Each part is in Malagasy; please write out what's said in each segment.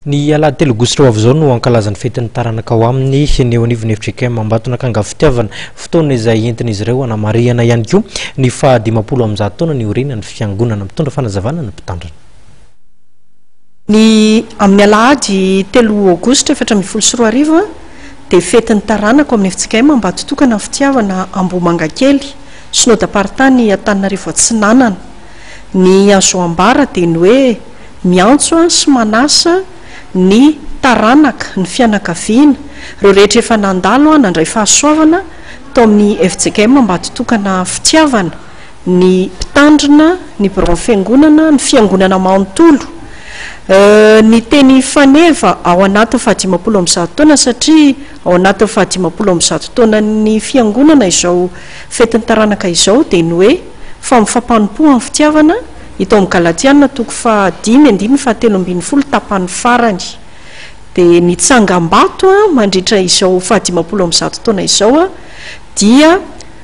Ny alahady telo aogositra ho avy izao no ankalazan'ny fetin'ny taranaka ao amin'ny neo anivon'ny FJKM Ambatona ka angavy-fitiavana fotoana izay entin'izy ireo hanamariana ihany koa ny 510 taona ny orinan'ny fiangonana mitondra fanazavana ny mpitandrina. Ny amin'ny alahady 3 aogositra 2024 dia fetin'ny taranaka amin'ny FJKM Ambatotokana fitiavana Ambomangakely synodam-paritany Antananarivo Atsinanana. Ny azo ambara dia ny hoe miantso sy manasa ny taranaka ny fianakaviana ireo rehetra efa nandalo nandray fahasoavana tao amin'ny FJKM Ambatotokana fitiavana, ny mpitandrina, ny biron fiangonana, ny fiangonana manontolo. Ny teny faneva ao anatin'ny 510 taona satria ao anatin'ny 510 taona ny fiangonana izao fetin'ny taranaka izao dia ny hoe fa mifampanimpo amin'ny fitiavana ito amin'ny Galatiana 5:13 tapany farany. Dia ny tsangambato mandritra izao 510 taona izao dia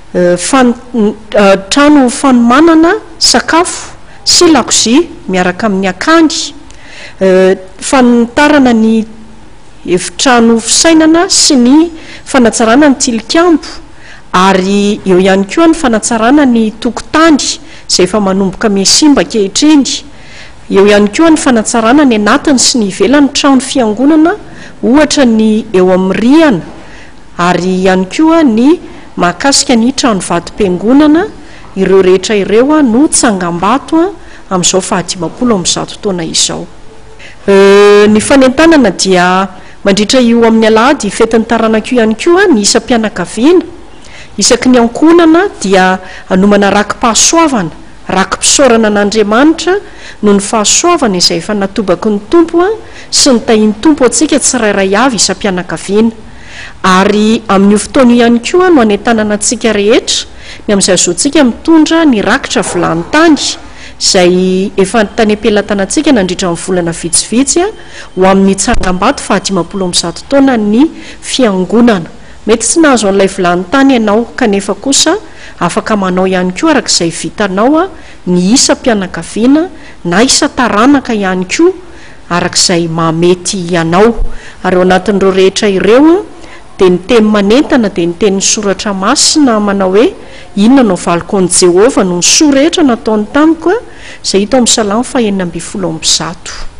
trano fanomanana sakafo sy lakozia miaraka amin'ny akangy, fanitarana ny efitrano fisainana sy ny fanatsarana ny tilikambo, ary eo ihany koa ny fanatsarana ny tokotany izay efa manomboka misimba kehitriny. Eo ihany koa ny fanatsarana ny anatiny sy ny ivelany trano fiangonana ohatra ny eo amin'ny rihana, ary ihany koa ny mahakasika ny trano vadim-piangonana. Ireo rehetra ireo no tsangambato amin'izao 510 taona izao. Ny fanentanana dia mandritra io amin'ny alahady fetin'ny taranaka io ihany koa ny isam-pianakaviana. Isaky ny ankonana dia anomana rakim-pahasoavana, rakim-pisaorana an'Andriamanitra noho ny fahasoavana izay efa natobaky ny tompo sy ny tahin'ny tompo antsika tsirairay avy isam-pianakaviana. Ary amin'io fotoana ihany koa no anentanana antsika rehetra ny amin'izay azoantsika mitondra ny rakitra vilany tany izay efa tany am-pelantanantsika nandritra amin'ny volana vitsivitsy ho amin'ny tsangambato 510 taona ny fiangonana. Mety tsy nahazo an'ilay vilany tany ianao kanefa kosa afaka manao ihany koa arak'izay vitanao ny isam-pianakaviana na isa-taranaka ihany koa arak'izay mahamety ianao. Ary ao anatin'ireo rehetra ireo dia ny teny manentana dia ny teny soratra masina manao hoe inona no valiko an'i Jehovah no ny soa rehetra nataony tamiko izay hita amin'ny Salamo 119.